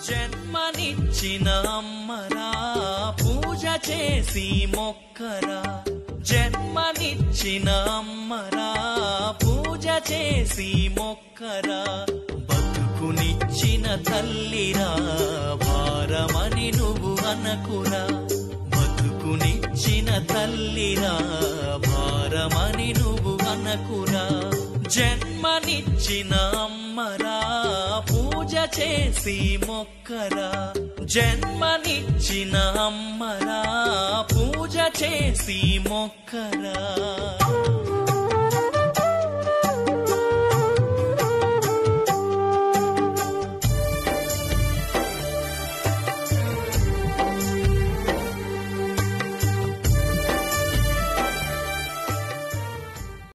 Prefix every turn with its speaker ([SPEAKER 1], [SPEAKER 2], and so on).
[SPEAKER 1] జన్మనిచ్చిన అమ్మరా పూజ చేసి మొక్కరా జన్మనిచ్చిన అమ్మరా పూజ చేసి మొక్కరా బతుకునిచ్చిన తల్లిరా భారమని నువ్వు అనకురా బతుకునిచ్చిన తల్లిరా భారమని నువ్వు అనకురా జన్మనిచ్చిన అమ్మరా పూజ చేసి మొక్కరా జన్మనిచ్చిన అమ్మరా పూజ చేసి మొక్కరా